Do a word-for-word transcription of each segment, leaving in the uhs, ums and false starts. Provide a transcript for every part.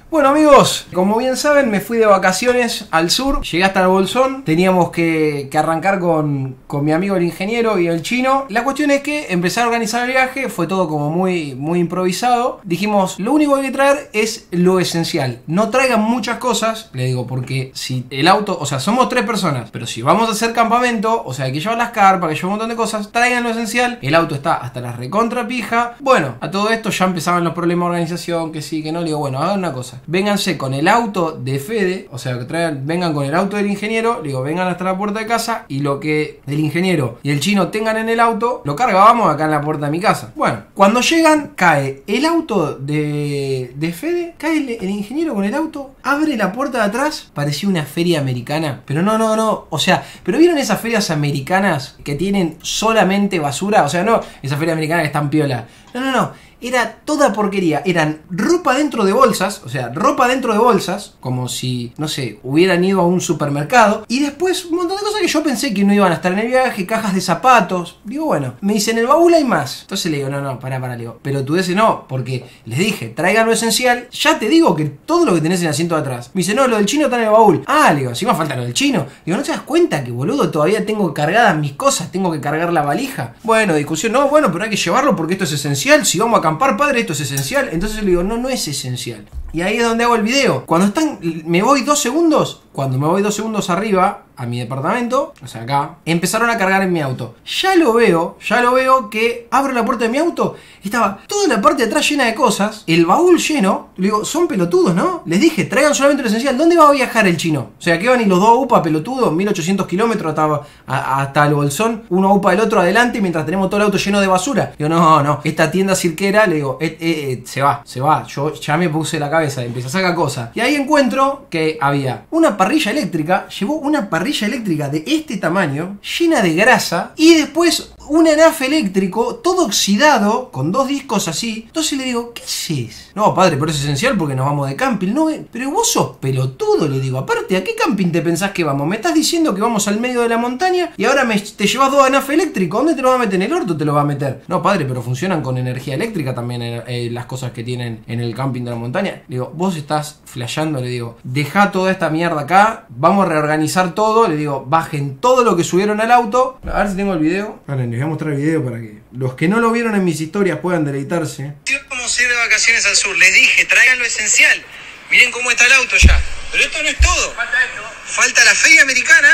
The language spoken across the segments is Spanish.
Bueno amigos, como bien saben me fui de vacaciones al sur, llegué hasta el Bolsón, teníamos que, que arrancar con, con mi amigo el ingeniero y el chino. La cuestión es que empecé a organizar el viaje, fue todo como muy, muy improvisado. Dijimos, lo único que hay que traer es lo esencial, no traigan muchas cosas, le digo, porque si el auto, o sea, somos tres personas, pero si vamos a hacer campamento, o sea, hay que llevar las carpas, hay que llevar un montón de cosas, traigan lo esencial, el auto está hasta la recontra pija. Bueno, a todo esto ya empezaban los problemas de organización, que sí, que no, le digo, bueno, hagan una cosa. Vénganse con el auto de Fede, o sea, que traigan, vengan con el auto del ingeniero, digo, vengan hasta la puerta de casa y lo que el ingeniero y el chino tengan en el auto, lo cargábamos acá en la puerta de mi casa. Bueno, cuando llegan, cae el auto de, de Fede, cae el, el ingeniero con el auto, abre la puerta de atrás, parecía una feria americana, pero no, no, no, o sea, pero ¿vieron esas ferias americanas que tienen solamente basura? O sea, no, esas ferias americanas que están piola, no, no, no. Era toda porquería, eran ropa dentro de bolsas, o sea, ropa dentro de bolsas, como si, no sé, hubieran ido a un supermercado. Y después un montón de cosas que yo pensé que no iban a estar en el viaje, cajas de zapatos. Digo, bueno, me dicen, en el baúl hay más. Entonces le digo, no, no, pará, pará, le digo, pero tú ese no, porque les dije, traigan lo esencial, ya te digo que todo lo que tenés en el asiento de atrás. Me dice, no, lo del chino está en el baúl. Ah, le digo, si me falta lo del chino. Digo, ¿no te das cuenta que, boludo, todavía tengo cargadas mis cosas, tengo que cargar la valija? Bueno, discusión, no, bueno, pero hay que llevarlo porque esto es esencial, si vamos a acampar, padre, esto es esencial. Entonces le digo, no, no es esencial. Y ahí es donde hago el video. Cuando están, me voy dos segundos, cuando me voy dos segundos arriba a mi departamento, o sea acá, empezaron a cargar en mi auto. Ya lo veo, ya lo veo que abro la puerta de mi auto, estaba toda la parte de atrás llena de cosas, el baúl lleno. Le digo, son pelotudos, ¿no? Les dije, traigan solamente lo esencial. ¿Dónde va a viajar el chino? O sea, que van y los dos UPA pelotudos, mil ochocientos kilómetros hasta, a, hasta el Bolsón, uno UPA del otro adelante, mientras tenemos todo el auto lleno de basura. Le digo, no, no, esta tienda cirquera, le digo, eh, eh, eh, se va, se va. Yo ya me puse la cabeza, empecé a sacar cosas. Y ahí encuentro que había una parrilla eléctrica, llevó una parrilla eléctrica de este tamaño, llena de grasa, y después un anafe eléctrico, todo oxidado, con dos discos así. Entonces le digo, ¿qué haces? No, padre, pero es esencial porque nos vamos de camping. No, pero vos sos pelotudo, le digo. Aparte, ¿a qué camping te pensás que vamos? Me estás diciendo que vamos al medio de la montaña y ahora me, te llevas dos anafes eléctricos. ¿Dónde te lo va a meter? ¿En el orto te lo va a meter? No, padre, pero funcionan con energía eléctrica también eh, eh, las cosas que tienen en el camping de la montaña. Le digo, vos estás flasheando, le digo. Deja toda esta mierda acá, vamos a reorganizar todo. Le digo, bajen todo lo que subieron al auto. A ver si tengo el video. Vale, les voy a mostrar el video para que los que no lo vieron en mis historias puedan deleitarse. Vamos a ir de vacaciones al sur. Les dije, traigan lo esencial. Miren cómo está el auto ya. Pero esto no es todo. Falta esto. Falta la feria americana,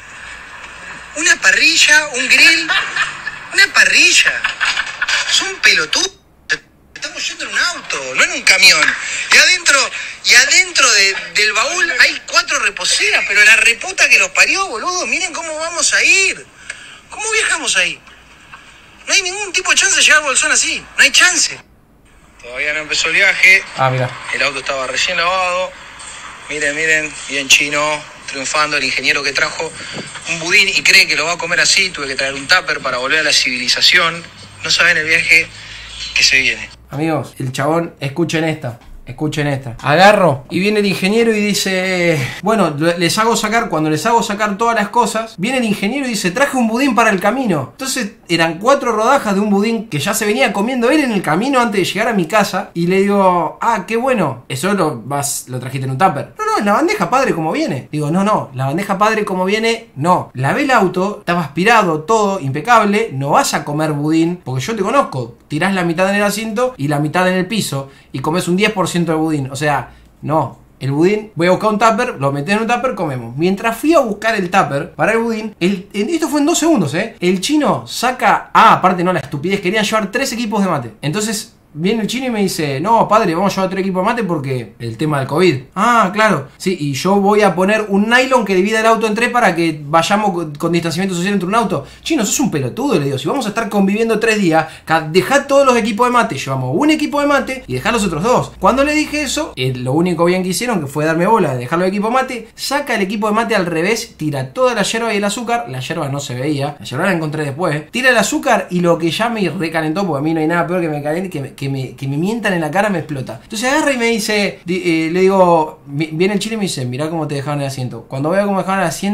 una parrilla, un grill, una parrilla. Son pelotudos. Estamos yendo en un auto, no en un camión. Y adentro, y adentro de, del baúl hay cuatro reposeras, pero la reputa que los parió, boludo. Miren cómo vamos a ir. ¿Cómo viajamos ahí? No hay ningún tipo de chance de llegar al Bolsón así. No hay chance. Todavía no empezó el viaje. Ah, mira. El auto estaba recién lavado. Miren, miren. Bien chino. Triunfando. El ingeniero que trajo un budín y cree que lo va a comer así. Tuve que traer un tupper para volver a la civilización. No saben el viaje que se viene. Amigos, el chabón, escuchen esta. Escuchen esta. Agarro y viene el ingeniero y dice, bueno, les hago sacar, cuando les hago sacar todas las cosas, viene el ingeniero y dice, traje un budín para el camino. Entonces eran cuatro rodajas de un budín que ya se venía comiendo él en el camino antes de llegar a mi casa. Y le digo, ah, qué bueno, eso lo, vas, lo trajiste en un tupper. No, no, en la bandeja padre como viene. Digo, no, no, la bandeja padre como viene, no. Lavé el auto, estaba aspirado, todo impecable, no vas a comer budín, porque yo te conozco. Tirás la mitad en el asiento y la mitad en el piso y comes un diez por ciento de budín. O sea, no. El budín, voy a buscar un tupper, lo metés en un tupper, comemos. Mientras fui a buscar el tupper para el budín, el, esto fue en dos segundos, ¿eh? El chino saca... Ah, aparte no, la estupidez, querían llevar tres equipos de mate. Entonces... viene el chino y me dice, no, padre, vamos a llevar otro equipo de mate porque el tema del COVID. Ah, claro. Sí, y yo voy a poner un nylon que divida el auto en tres para que vayamos con, con distanciamiento social entre un auto. Chino, sos un pelotudo, le digo. Si vamos a estar conviviendo tres días, dejá todos los equipos de mate. Llevamos un equipo de mate y dejá los otros dos. Cuando le dije eso, eh, lo único bien que hicieron, que fue darme bola de dejar los equipos de mate, saca el equipo de mate al revés, tira toda la yerba y el azúcar. La yerba no se veía, la yerba la encontré después. Tira el azúcar y lo que ya me recalentó, porque a mí no hay nada peor que me caliente, que me, que me, que me mientan en la cara, me explota. Entonces agarra y me dice, eh, le digo, viene el chile y me dice, mirá cómo te dejaron el asiento. Cuando veo cómo dejaron el asiento,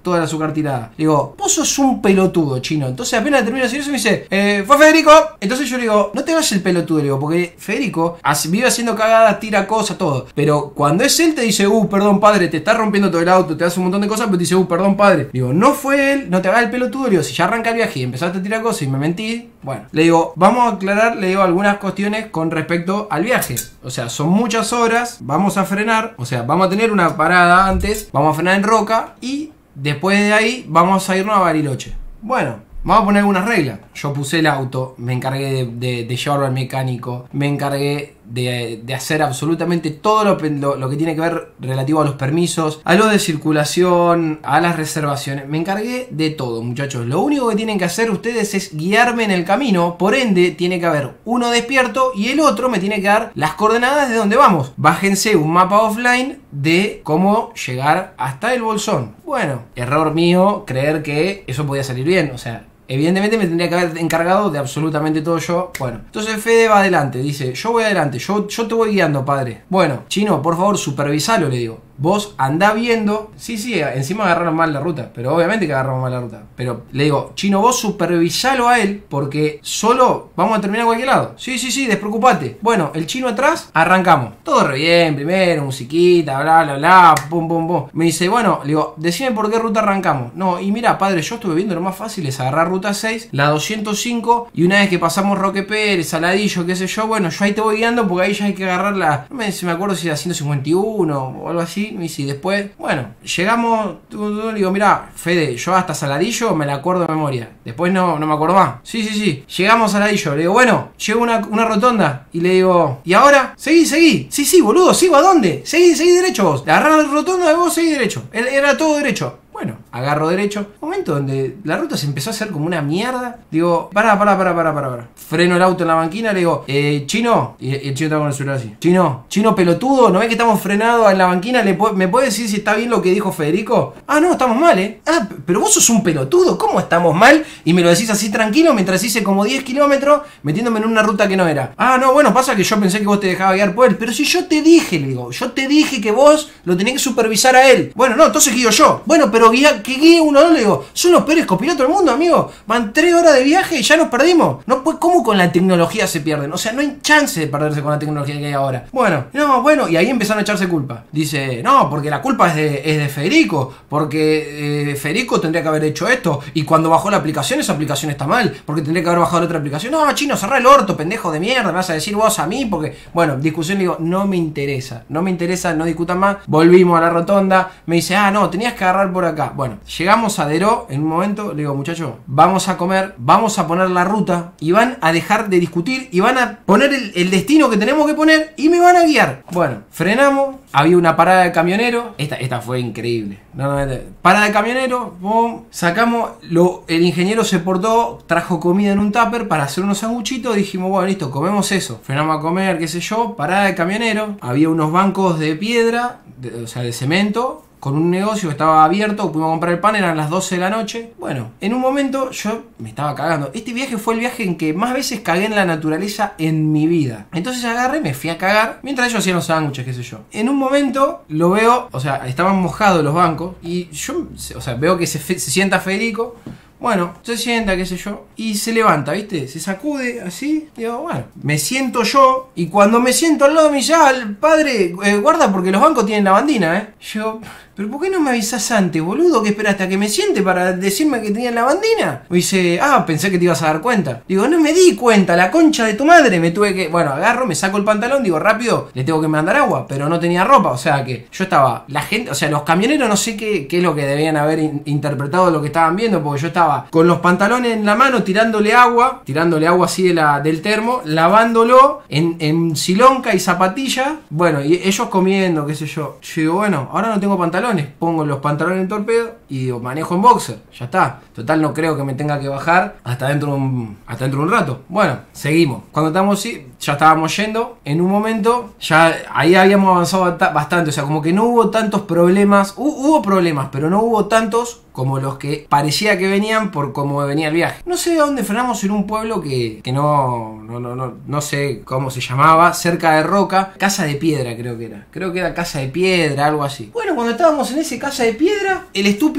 toda la azúcar tirada. Le digo, vos sos un pelotudo, chino. Entonces apenas termino de decir eso me dice, eh, fue Federico. Entonces yo le digo, no te hagas el pelotudo, le digo, porque Federico vive haciendo cagadas, tira cosas, todo. Pero cuando es él te dice, uh, perdón padre, te está rompiendo todo el auto, te hace un montón de cosas, pero te dice, uh, perdón padre. Digo, no fue él, no te hagas el pelotudo. Le digo, si ya arranca el viaje y empezaste a tirar cosas y me mentí, bueno. Le digo, vamos a aclarar, le digo, algunas cuestiones con respecto al viaje. O sea, son muchas horas, vamos a frenar, o sea, vamos a tener una parada antes, vamos a frenar en Roca y después de ahí vamos a irnos a Bariloche. Bueno. Vamos a poner algunas reglas. Yo puse el auto, me encargué de, de, de llevarlo al mecánico, me encargué de, de hacer absolutamente todo lo, lo, lo que tiene que ver relativo a los permisos, a lo de circulación, a las reservaciones. Me encargué de todo, muchachos. Lo único que tienen que hacer ustedes es guiarme en el camino. Por ende, tiene que haber uno despierto y el otro me tiene que dar las coordenadas de dónde vamos. Bájense un mapa offline de cómo llegar hasta el Bolsón. Bueno, error mío creer que eso podía salir bien, o sea... Evidentemente me tendría que haber encargado de absolutamente todo yo. Bueno, entonces Fede va adelante, dice, yo voy adelante, yo, yo te voy guiando, padre. Bueno, chino, por favor, supervisalo, le digo. Vos andá viendo. Sí, sí, encima agarraron mal la ruta. Pero obviamente que agarramos mal la ruta. Pero le digo, chino, vos supervisalo a él. Porque solo vamos a terminar a cualquier lado. Sí, sí, sí, despreocupate. Bueno, el chino atrás, arrancamos. Todo re bien, primero, musiquita, bla, bla, bla, pum, pum, pum. Me dice, bueno, le digo, decime por qué ruta arrancamos. No, y mira, padre, yo estuve viendo, lo más fácil es agarrar ruta seis, la doscientos cinco. Y una vez que pasamos Roque Pérez, Saladillo, qué sé yo, bueno, yo ahí te voy guiando porque ahí ya hay que agarrar la... No me, si me acuerdo si era ciento cincuenta y uno o algo así. Me dice, y después, bueno, llegamos, le digo, mirá, Fede, yo hasta Saladillo me la acuerdo de memoria. Después no, no me acuerdo más. Sí, sí, sí. Llegamos a Saladillo. Le digo, bueno, llego una, una rotonda. Y le digo, ¿y ahora? Seguí, seguí. Sí, sí, boludo, sigo, ¿a dónde? Seguí, seguí derecho vos. Agarrá la rotonda y vos seguí derecho. Era todo derecho. Bueno, agarro derecho. Momento donde la ruta se empezó a hacer como una mierda. Digo, pará, pará, pará, pará, pará, pará. Freno el auto en la banquina, le digo, eh, chino. Y el chino estaba con el celular así. Chino, chino pelotudo, ¿no ves que estamos frenados en la banquina? ¿Le ¿Me puede decir si está bien lo que dijo Federico? Ah, no, estamos mal, ¿eh? Ah, pero vos sos un pelotudo, ¿cómo estamos mal? Y me lo decís así tranquilo mientras hice como diez kilómetros metiéndome en una ruta que no era. Ah, no, bueno, pasa que yo pensé que vos te dejabas guiar por él. Pero si yo te dije, le digo, yo te dije que vos lo tenías que supervisar a él. Bueno, no, entonces guío yo. Bueno, pero guía, que guíe uno, no, le digo, son los peores copilotos del mundo, amigo. Van tres horas de viaje y ya nos perdimos. No, pues, ¿cómo con la tecnología se pierden? O sea, no hay chance de perderse con la tecnología que hay ahora. Bueno, no, bueno, y ahí empezaron a echarse culpa. Dice, no, porque la culpa es de, es de Federico, porque eh, Federico tendría que haber hecho esto, y cuando bajó la aplicación, esa aplicación está mal, porque tendría que haber bajado la otra aplicación. No, chino, cerrá el orto, pendejo de mierda, me vas a decir vos a mí, porque, bueno, discusión, le digo, no me interesa, no me interesa, no discutan más. Volvimos a la rotonda, me dice, ah, no, tenías que agarrar por acá. Bueno, llegamos a Deró en un momento, le digo, muchachos, vamos a comer, vamos a poner la ruta, y van a dejar de discutir, y van a poner el, el destino que tenemos que poner, y me van a guiar. Bueno, frenamos, había una parada de camionero, esta, esta fue increíble. No, no, parada de camionero, boom, sacamos, lo, el ingeniero se portó, trajo comida en un tupper para hacer unos sanguchitos, dijimos, bueno, listo, comemos eso. Frenamos a comer, qué sé yo, parada de camionero, había unos bancos de piedra, de, o sea, de cemento, con un negocio que estaba abierto, pudimos comprar el pan, eran las doce de la noche. Bueno, en un momento yo me estaba cagando. Este viaje fue el viaje en que más veces cagué en la naturaleza en mi vida. Entonces agarré, me fui a cagar, mientras ellos hacían los sándwiches, qué sé yo. En un momento lo veo, o sea, estaban mojados los bancos, y yo, o sea, veo que se, se sienta Federico. Bueno, se sienta, qué sé yo, y se levanta, ¿viste? Se sacude así, digo, bueno, me siento yo, y cuando me siento al lado me dice, ah, padre, eh, guarda porque los bancos tienen lavandina, ¿eh? Yo, pero ¿por qué no me avisas antes, boludo? ¿Qué esperaste a que me siente para decirme que tenía lavandina? Me dice, ah, pensé que te ibas a dar cuenta. Digo, no me di cuenta, la concha de tu madre, me tuve que... Bueno, agarro, me saco el pantalón, digo, rápido, le tengo que mandar agua, pero no tenía ropa, o sea que yo estaba, la gente, o sea, los camioneros no sé qué, qué es lo que debían haber in- interpretado de lo que estaban viendo, porque yo estaba con los pantalones en la mano, tirándole agua, tirándole agua así de la, del termo, lavándolo en, en silonca y zapatilla. Bueno, y ellos comiendo, qué sé yo. Yo digo, bueno, ahora no tengo pantalones, pongo los pantalones en torpedo y digo, manejo en boxer, ya está. Total, no creo que me tenga que bajar hasta dentro de un, hasta dentro de un rato. Bueno, seguimos. Cuando estamos así, ya estábamos yendo. En un momento, ya ahí habíamos avanzado bastante, o sea, como que no hubo tantos problemas. Hubo problemas, pero no hubo tantos como los que parecía que venían por cómo venía el viaje. No sé de dónde frenamos, en un pueblo que, que no, no, no, no, no sé cómo se llamaba, cerca de Roca, Casa de Piedra creo que era. Creo que era Casa de Piedra, algo así. Bueno, cuando estábamos en ese Casa de Piedra, el estúpido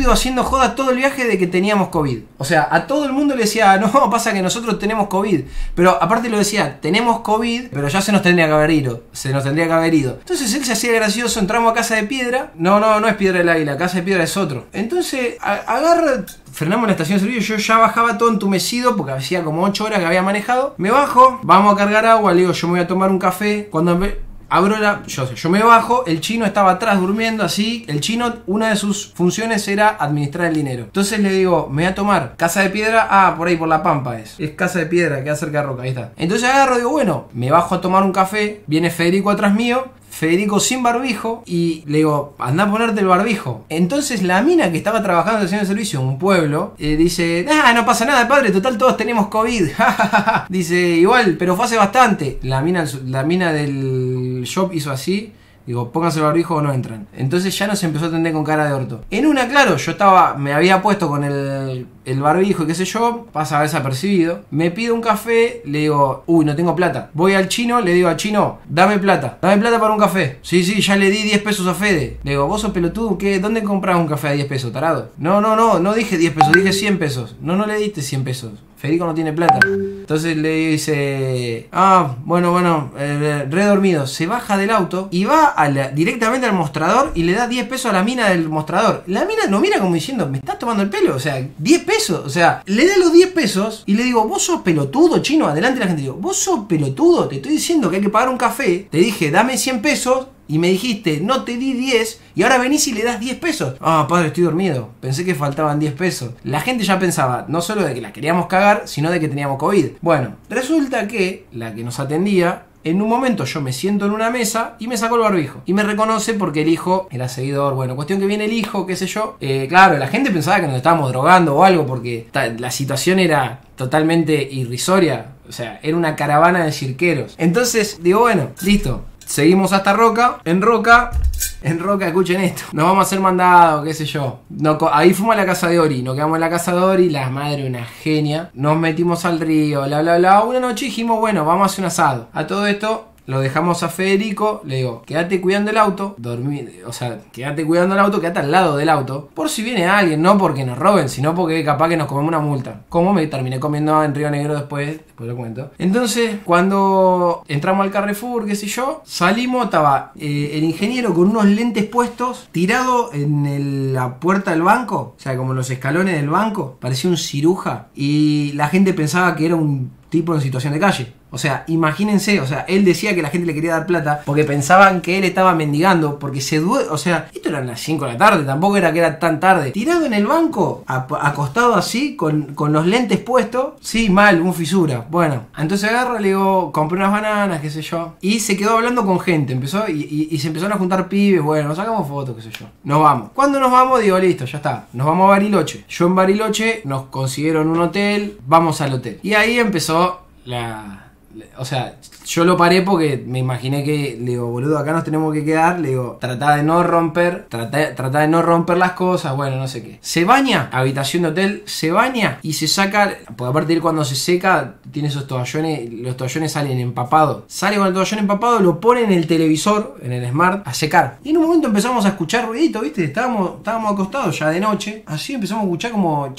estúpido haciendo joda todo el viaje de que teníamos COVID. O sea, a todo el mundo le decía, no, pasa que nosotros tenemos COVID. Pero aparte lo decía, tenemos COVID, pero ya se nos tendría que haber ido. Se nos tendría que haber ido. Entonces él se hacía gracioso, entramos a Casa de Piedra. No, no, no es Piedra del Águila, Casa de Piedra es otro. Entonces, a, agarra... Frenamos en la estación de servicio, yo ya bajaba todo entumecido porque hacía como ocho horas que había manejado. Me bajo, vamos a cargar agua, le digo, yo me voy a tomar un café. Cuando me... abro la... Yo, yo me bajo, el chino estaba atrás durmiendo así. El chino, una de sus funciones era administrar el dinero. Entonces le digo, me voy a tomar Casa de Piedra. Ah, por ahí, por La Pampa es. Es Casa de Piedra, queda cerca de Roca, ahí está. Entonces agarro, digo, bueno, me bajo a tomar un café. Viene Federico atrás mío. Federico sin barbijo y le digo, anda a ponerte el barbijo. Entonces la mina que estaba trabajando en estación de servicio en un pueblo eh, dice, ah, no pasa nada, padre, total todos tenemos COVID. Dice, igual, pero fue hace bastante. La mina, la mina del shop hizo así. Digo, pónganse el barbijo o no entran. Entonces ya nos empezó a atender con cara de orto. En una, claro, yo estaba, me había puesto con el, el barbijo y qué sé yo, pasa desapercibido. Me pido un café, le digo, uy, no tengo plata. Voy al chino, le digo al chino, dame plata. Dame plata para un café. Sí, sí, ya le di diez pesos a Fede. Le digo, vos sos pelotudo, ¿qué? ¿Dónde compras un café a diez pesos, tarado? No, no, no, no dije diez pesos, dije cien pesos. No, no le diste cien pesos. Federico no tiene plata. Entonces le dice, ah, bueno, bueno, eh, re dormido. Se baja del auto y va a la, directamente al mostrador y le da diez pesos a la mina del mostrador. La mina lo mira como diciendo, me estás tomando el pelo. O sea, diez pesos. O sea, le da los diez pesos y le digo, vos sos pelotudo, chino. Adelante la gente. Digo, vos sos pelotudo. Te estoy diciendo que hay que pagar un café. Te dije, dame cien pesos. Y me dijiste, no te di diez, y ahora venís y le das diez pesos. Ah, padre, estoy dormido. Pensé que faltaban diez pesos. La gente ya pensaba, no solo de que la queríamos cagar, sino de que teníamos COVID. Bueno, resulta que la que nos atendía, en un momento yo me siento en una mesa y me sacó el barbijo. Y me reconoce porque el hijo era seguidor. Bueno, cuestión que viene el hijo, qué sé yo. Eh, claro, la gente pensaba que nos estábamos drogando o algo porque ta, la situación era totalmente irrisoria. O sea, era una caravana de cirqueros. Entonces, digo, bueno, listo. Seguimos hasta Roca. En Roca, en Roca, escuchen esto. Nos vamos a hacer mandado, qué sé yo. No, ahí fuimos a la casa de Ori. Nos quedamos en la casa de Ori. La madre, una genia. Nos metimos al río, bla, bla, bla. Una noche dijimos, bueno, vamos a hacer un asado. A todo esto lo dejamos a Federico. Le digo, quédate cuidando el auto. Dormí, o sea, quédate cuidando el auto. Quédate al lado del auto. Por si viene alguien, no porque nos roben, sino porque capaz que nos comemos una multa. Como me terminé comiendo en Río Negro después. Después lo cuento. Entonces, cuando entramos al Carrefour, qué sé yo, salimos, estaba eh, el ingeniero con unos lentes puestos, tirado en el, la puerta del banco. O sea, como los escalones del banco. Parecía un ciruja. Y la gente pensaba que era un tipo en situación de calle. O sea, imagínense, o sea, él decía que la gente le quería dar plata porque pensaban que él estaba mendigando, porque se duele, o sea, esto eran las cinco de la tarde, tampoco era que era tan tarde. Tirado en el banco, acostado así, con, con los lentes puestos, sí, mal, un fisura. Bueno, entonces agarro, le digo, compré unas bananas, qué sé yo, y se quedó hablando con gente, empezó, y, y, y se empezaron a juntar pibes, bueno, nos sacamos fotos, qué sé yo. Nos vamos. Cuando nos vamos, digo, listo, ya está, nos vamos a Bariloche. Yo en Bariloche, nos consiguieron un hotel, vamos al hotel. Y ahí empezó la... O sea, yo lo paré porque me imaginé que, le digo, boludo, acá nos tenemos que quedar. Le digo, trata de no romper, trata, trata de no romper las cosas, bueno, no sé qué. Se baña, habitación de hotel, se baña y se saca, porque aparte de él cuando se seca, tiene esos toallones, los toallones salen empapados. Sale con el toallón empapado, lo pone en el televisor, en el Smart, a secar. Y en un momento empezamos a escuchar ruidito, ¿viste? Estábamos, estábamos acostados ya de noche, así empezamos a escuchar como...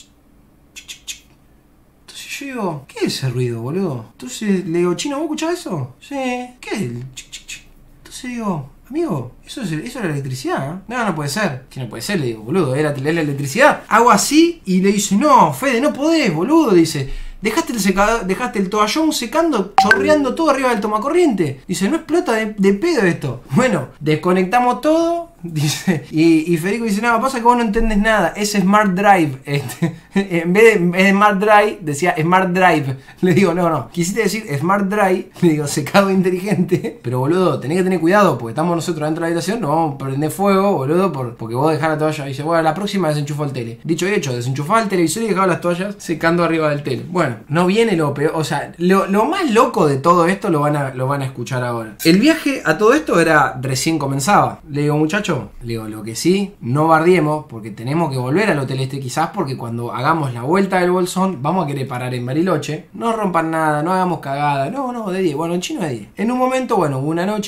Yo digo, ¿qué es ese ruido, boludo? Entonces le digo, chino, ¿vos escuchás eso? Sí. ¿Qué es el chic, chic, chic? Entonces digo, amigo, eso es, eso es la electricidad, ¿eh? No, no puede ser. ¿Qué no puede ser? Le digo, boludo, ¿era la electricidad? Hago así y le dice, no, Fede, no podés, boludo. Dice, dejaste el secador, dejaste el toallón secando, chorreando todo arriba del tomacorriente. Dice, no explota de, de pedo esto. Bueno, desconectamos todo. Dice, y, y Federico dice, no, pasa que vos no entendés nada, es Smart Drive. Este, en, vez de, en vez de Smart Drive, decía Smart Drive. Le digo, no, no, quisiste decir Smart Drive. Le digo, secado inteligente. Pero boludo, tenés que tener cuidado, porque estamos nosotros dentro de la habitación, nos vamos a prender fuego, boludo, por, porque vos dejás la toalla. Y dice, bueno, la próxima desenchufó el tele. Dicho y hecho, desenchufaba el televisor y dejaba las toallas secando arriba del tele. Bueno, no viene lo peor, o sea, lo, lo más loco de todo esto lo van, a, lo van a escuchar ahora. El viaje a todo esto era, recién comenzaba. Le digo, muchacho, le digo, lo que sí, no bardiemos, porque tenemos que volver al hotel este quizás, porque cuando hagamos la vuelta del Bolsón, vamos a querer parar en Bariloche. No rompan nada, no hagamos cagada, no, no, de diez, bueno, en chino de diez. En un momento, bueno, hubo una noche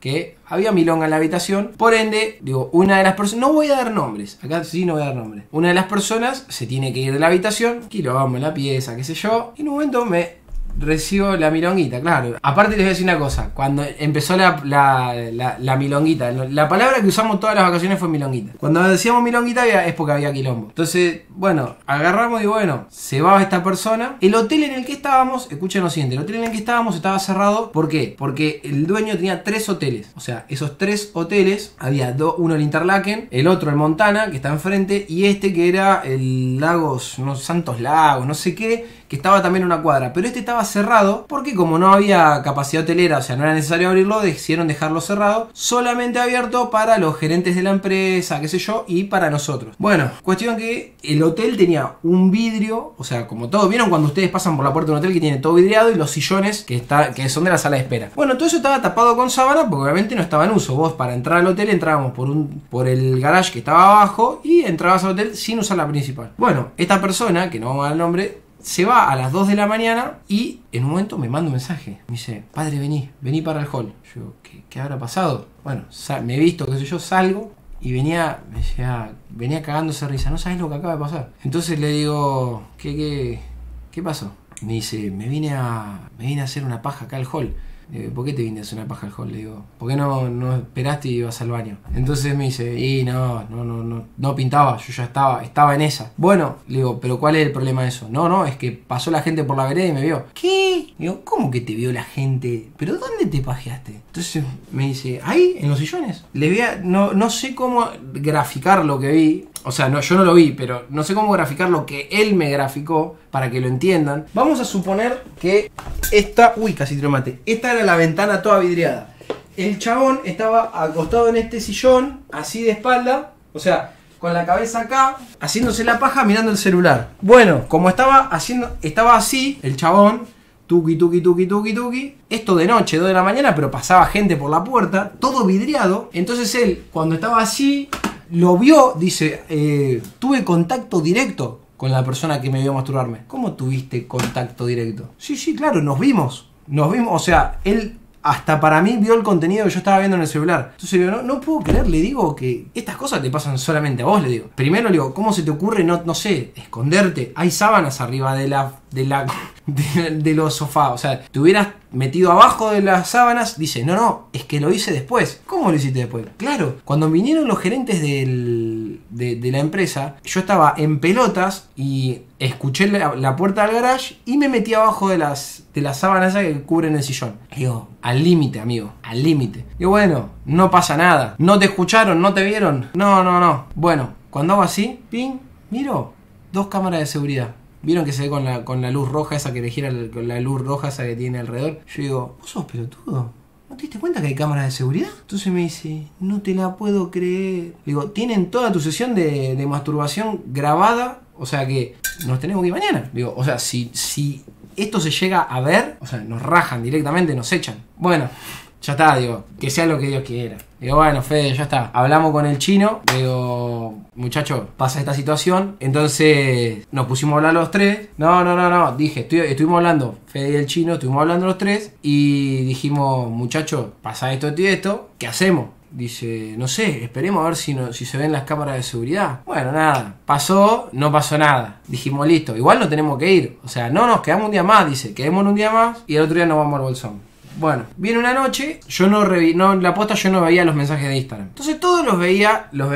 que había milonga en la habitación. Por ende, digo, una de las personas, no voy a dar nombres, acá sí no voy a dar nombres. Una de las personas se tiene que ir de la habitación, quilombo en la pieza, qué sé yo, y en un momento me recibo la milonguita, claro. Aparte les voy a decir una cosa, cuando empezó la, la, la, la milonguita, la palabra que usamos todas las vacaciones fue milonguita. Cuando decíamos milonguita había, es porque había quilombo. Entonces, bueno, agarramos y bueno, se va esta persona. El hotel en el que estábamos, escuchen lo siguiente, el hotel en el que estábamos estaba cerrado. ¿Por qué? Porque el dueño tenía tres hoteles. O sea, esos tres hoteles, había dos, uno el Interlaken, el otro el Montana, que está enfrente, y este que era el Lagos, no, Santos Lagos, no sé qué, que estaba también en una cuadra. Pero este estaba cerrado porque como no había capacidad hotelera, o sea, no era necesario abrirlo, decidieron dejarlo cerrado, solamente abierto para los gerentes de la empresa, qué sé yo, y para nosotros. Bueno, cuestión que el hotel tenía un vidrio, o sea, como todos vieron cuando ustedes pasan por la puerta de un hotel que tiene todo vidriado, y los sillones que, está, que son de la sala de espera. Bueno, todo eso estaba tapado con sábana porque obviamente no estaba en uso. Vos para entrar al hotel entrábamos por, un, por el garage que estaba abajo y entrabas al hotel sin usar la principal. Bueno, esta persona, que no vamos a dar el nombre, se va a las dos de la mañana y en un momento me manda un mensaje. Me dice, padre, vení, vení para el hall. Yo, ¿qué, qué habrá pasado? Bueno, me he visto, qué sé yo, salgo y venía, me decía, venía cagándose de risa. No sabes lo que acaba de pasar. Entonces le digo, ¿qué, qué, qué pasó? Me dice, me vine a, me vine a hacer una paja acá al hall. Eh, ¿Por qué te viniste a hacer una paja al hall? Le digo, ¿por qué no, no esperaste y ibas al baño? Entonces me dice, y no, no, no, no, no pintaba, yo ya estaba, estaba en esa. Bueno, le digo, ¿pero cuál es el problema de eso? No, no, es que pasó la gente por la vereda y me vio. ¿Qué? Le digo, ¿cómo que te vio la gente? ¿Pero dónde te pajeaste? Entonces me dice, ¿ahí? ¿En los sillones? Le voy a, no, no sé cómo graficar lo que vi. O sea, no, yo no lo vi, pero no sé cómo graficar lo que él me graficó para que lo entiendan. Vamos a suponer que esta... Uy, casi te lo maté. Esta era la ventana toda vidriada. El chabón estaba acostado en este sillón, así de espalda. O sea, con la cabeza acá, haciéndose la paja, mirando el celular. Bueno, como estaba haciendo... Estaba así, el chabón... Tuki, tuki, tuki, tuki, tuki. Esto de noche, dos de la mañana, pero pasaba gente por la puerta. Todo vidriado. Entonces él, cuando estaba así... Lo vio, dice, eh, tuve contacto directo con la persona que me vio masturbarme. ¿Cómo tuviste contacto directo? Sí, sí, claro, nos vimos. Nos vimos, o sea, él hasta para mí vio el contenido que yo estaba viendo en el celular. Entonces le digo, no, no puedo creer, le digo que estas cosas te pasan solamente a vos, le digo. Primero le digo, ¿cómo se te ocurre, no, no sé, esconderte? Hay sábanas arriba de la... de la de, de los sofás, o sea, te hubieras metido abajo de las sábanas. Dice, no, no, es que lo hice después. ¿Cómo lo hiciste después? Claro, cuando vinieron los gerentes del, de, de la empresa, yo estaba en pelotas y escuché la, la puerta del garage y me metí abajo de las, de las sábanas que cubren el sillón. Digo, al límite, amigo, al límite. Y bueno, no pasa nada. ¿No te escucharon? ¿No te vieron? No, no, no. Bueno, cuando hago así, ping, miro, dos cámaras de seguridad. ¿Vieron que se ve con la, con la luz roja esa que le gira, con la luz roja esa que tiene alrededor? Yo digo, ¿vos sos pelotudo? ¿No te diste cuenta que hay cámaras de seguridad? Entonces me dice, no te la puedo creer. Digo, tienen toda tu sesión de, de masturbación grabada, o sea que nos tenemos que ir mañana. Digo, o sea, si, si esto se llega a ver, o sea, nos rajan directamente, nos echan. Bueno, ya está, digo, que sea lo que Dios quiera. Digo, bueno, Fede, ya está. Hablamos con el chino, digo, muchacho, pasa esta situación. Entonces nos pusimos a hablar los tres. No, no, no, no, dije, estoy, estuvimos hablando, Fede y el chino, estuvimos hablando los tres. Y dijimos, muchacho, pasa esto, esto y esto, ¿qué hacemos? Dice, no sé, esperemos a ver si, no, si se ven las cámaras de seguridad. Bueno, nada, pasó, no pasó nada. Dijimos, listo, igual no tenemos que ir. O sea, no nos quedamos un día más, dice, quedémonos un día más y el otro día nos vamos al Bolsón. Bueno, viene una noche, yo no reví, no, la posta yo no veía los mensajes de Instagram. Entonces todos los veía, los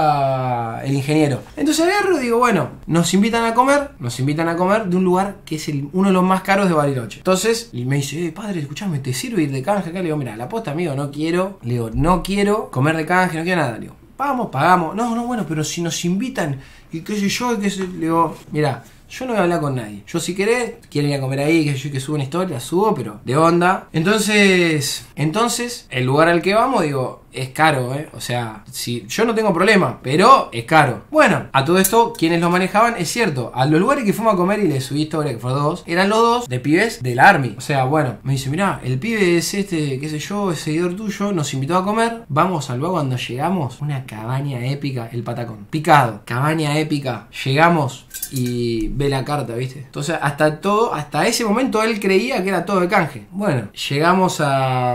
veía el ingeniero. Entonces agarro y digo, bueno, nos invitan a comer, nos invitan a comer de un lugar que es el, uno de los más caros de Bariloche. Entonces, y me dice, eh, padre, escuchame, ¿te sirve ir de canje acá? Le digo, mira, la posta, amigo, no quiero. Le digo, no quiero comer de canje, no quiero nada. Le digo, vamos, pagamos. No, no, bueno, pero si nos invitan, y qué sé yo, y qué sé. Le digo, mira, yo no voy a hablar con nadie. Yo si querés, quieren ir a comer ahí, que yo que subo una historia, subo, pero de onda. Entonces, entonces, el lugar al que vamos, digo, es caro, ¿eh? O sea, si yo no tengo problema, pero es caro. Bueno, a todo esto, quienes lo manejaban, es cierto, a los lugares que fuimos a comer y les subí historia, que fueron dos, eran los dos de pibes del Army. O sea, bueno, me dice, mirá, el pibe es este, qué sé yo, es seguidor tuyo, nos invitó a comer. Vamos al lugar, cuando llegamos, una cabaña épica, el Patacón. Picado, cabaña épica. Llegamos y ve la carta, ¿viste? Entonces, hasta todo, hasta ese momento él creía que era todo de canje. Bueno, llegamos a...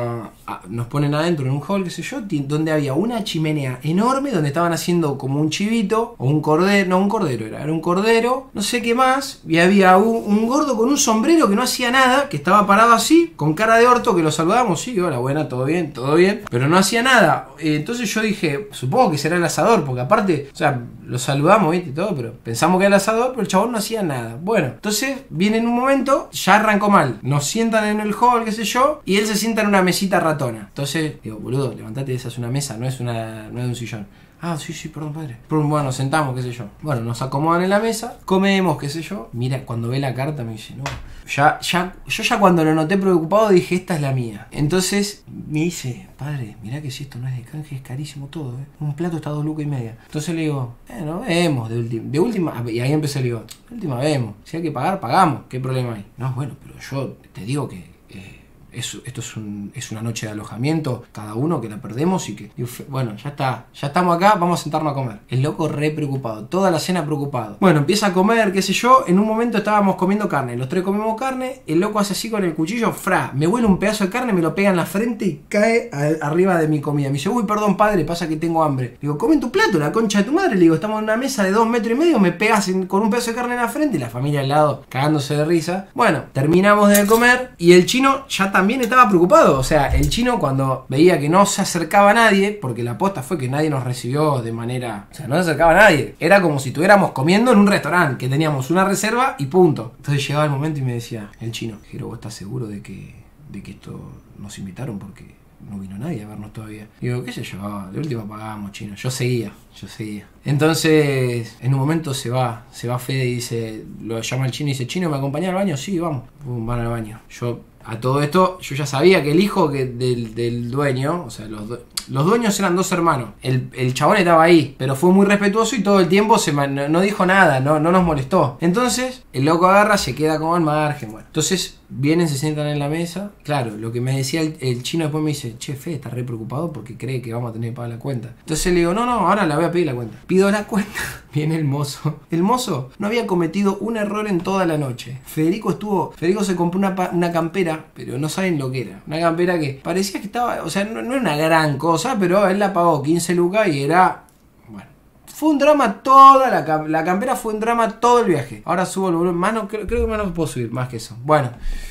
a, nos ponen adentro en un hall, qué sé yo, donde había una chimenea enorme donde estaban haciendo como un chivito o un cordero, no un cordero era, era un cordero, no sé qué más, y había un, un gordo con un sombrero que no hacía nada, que estaba parado así, con cara de orto, que lo saludamos, sí, hola, buena, todo bien, todo bien, pero no hacía nada. Entonces yo dije, supongo que será el asador, porque aparte, o sea, lo saludamos, viste, todo, pero pensamos que era el asador, pero el chabón no hacía nada. Bueno, entonces viene en un momento, ya arrancó mal, nos sientan en el hall, qué sé yo, y él se sienta en una mesita ratona. Entonces digo, boludo, levantate, esa es una mesa, no es una no es un sillón. Ah, sí, sí, perdón, padre. Bueno, nos sentamos, qué sé yo. Bueno, nos acomodan en la mesa, comemos, qué sé yo. Mira, cuando ve la carta me dice, no. Ya, ya, yo ya cuando lo noté preocupado dije, esta es la mía. Entonces me dice, padre, mirá que si esto no es de canje, es carísimo todo, ¿eh? Un plato está a dos lucas y media. Entonces le digo, bueno, vemos, de última, de última. Y ahí empecé, le digo, de última vemos. Si hay que pagar, pagamos. ¿Qué problema hay? No, bueno, pero yo te digo que... Eh, Eso, esto es, un, es una noche de alojamiento, cada uno que la perdemos y que... Y, bueno, ya está, ya estamos acá, vamos a sentarnos a comer. El loco re preocupado, toda la cena preocupado. Bueno, empieza a comer, qué sé yo, en un momento estábamos comiendo carne, los tres comemos carne, el loco hace así con el cuchillo, fra, me huele un pedazo de carne, me lo pega en la frente y cae a, arriba de mi comida. Me dice, uy, perdón, padre, pasa que tengo hambre. Le digo, come en tu plato, la concha de tu madre. Le digo, estamos en una mesa de dos metros y medio, me pegas en, con un pedazo de carne en la frente y la familia al lado cagándose de risa. Bueno, terminamos de comer y el chino ya también estaba preocupado. O sea, el chino cuando veía que no se acercaba a nadie, porque la aposta fue que nadie nos recibió de manera... O sea, no se acercaba a nadie. Era como si estuviéramos comiendo en un restaurante, que teníamos una reserva y punto. Entonces llegaba el momento y me decía, el chino, Jero, ¿vos estás seguro de que, de que esto nos invitaron? Porque no vino nadie a vernos todavía. Digo, qué sé yo, de última pagamos, chino. Yo seguía, yo seguía. Entonces, en un momento se va, se va Fede y dice, lo llama el chino y dice, chino, ¿me acompañás al baño? Sí, vamos. Pum, van al baño. Yo... A todo esto, yo ya sabía que el hijo que del, del dueño, o sea, los, los dueños eran dos hermanos. El, el chabón estaba ahí, pero fue muy respetuoso y todo el tiempo se man, no, no dijo nada, no, no nos molestó. Entonces, el loco agarra, se queda como al margen. Bueno, entonces vienen, se sientan en la mesa. Claro, lo que me decía el, el chino después me dice, che, Fede está re preocupado porque cree que vamos a tener que pagar la cuenta. Entonces le digo, no, no, ahora la voy a pedir la cuenta. Pido la cuenta, viene el mozo. El mozo no había cometido un error en toda la noche. Federico estuvo, Federico se compró una, una campera, pero no saben lo que era. Una campera que parecía que estaba, o sea, no, no era una gran cosa, pero él la pagó quince lucas y era... Bueno, fue un drama toda la, la campera, fue un drama todo el viaje. Ahora subo el volumen, más no, creo, creo que más no puedo subir, más que eso. Bueno,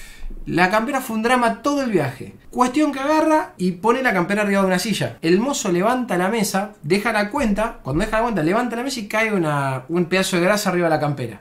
la campera fue un drama todo el viaje. Cuestión que agarra y pone la campera arriba de una silla. El mozo levanta la mesa, deja la cuenta, cuando deja la cuenta, levanta la mesa y cae una, un pedazo de grasa arriba de la campera.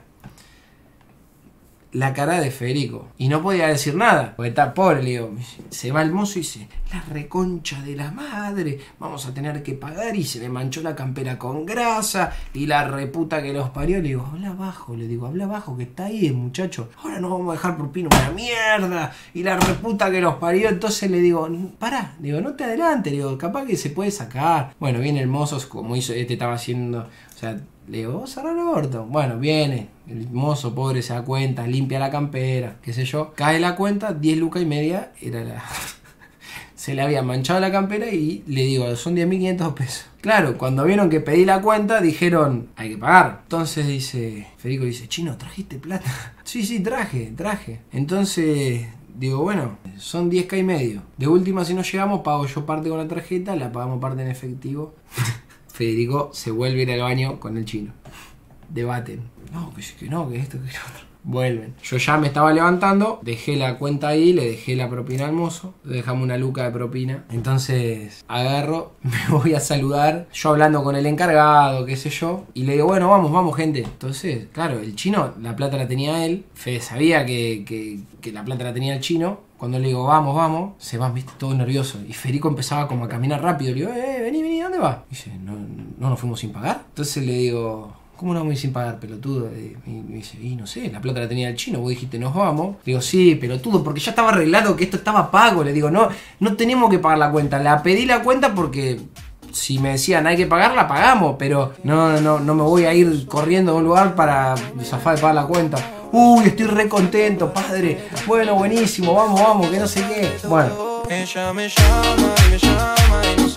La cara de Federico. Y no podía decir nada, porque está pobre, le digo. Se va el mozo y dice, la reconcha de la madre, vamos a tener que pagar. Y se le manchó la campera con grasa. Y la reputa que los parió. Le digo, habla abajo, le digo, habla abajo, que está ahí el muchacho. Ahora no vamos a dejar propina una mierda. Y la reputa que los parió. Entonces le digo, pará, le digo, no te adelante, le digo, capaz que se puede sacar. Bueno, viene el mozo, como hizo, este estaba haciendo, o sea, le digo, vos cerrar el orto. Bueno, viene, el mozo pobre se da cuenta, limpia la campera, qué sé yo. Cae la cuenta, diez lucas y media, era la... Se le había manchado la campera y le digo, son diez mil quinientos pesos. Claro, cuando vieron que pedí la cuenta, dijeron, hay que pagar. Entonces dice, Federico dice, chino, ¿trajiste plata? Sí, sí, traje, traje. Entonces... Digo, bueno, son diez lucas y medio. De última, si no llegamos, pago yo parte con la tarjeta, la pagamos parte en efectivo. Federico se vuelve a ir al baño con el chino. Debaten. No, que, que no, que esto, que lo otro. Vuelven. Yo ya me estaba levantando, dejé la cuenta ahí, le dejé la propina al mozo, le dejamos una luca de propina. Entonces agarro, me voy a saludar, yo hablando con el encargado, qué sé yo, y le digo, bueno, vamos, vamos, gente. Entonces, claro, el chino, la plata la tenía él, Fede sabía que, que, que la plata la tenía el chino. Cuando le digo, vamos, vamos, se va, viste, todo nervioso. Y Federico empezaba como a caminar rápido. Le digo, eh, vení, vení, ¿dónde va? Y dice, ¿no, no nos fuimos sin pagar? Entonces le digo, ¿cómo no vamos a ir sin pagar, pelotudo? Y me dice, y no sé, la plata la tenía el chino, vos dijiste, nos vamos. Le digo, sí, pelotudo, porque ya estaba arreglado que esto estaba pago. Le digo, no, no tenemos que pagar la cuenta. La pedí la cuenta porque... Si me decían hay que pagarla, pagamos, pero no, no, no me voy a ir corriendo a un lugar para zafar de pagar la cuenta. Uy, estoy re contento, padre. Bueno, buenísimo, vamos, vamos, que no sé qué. Bueno. Ella me llama y me llama y no sé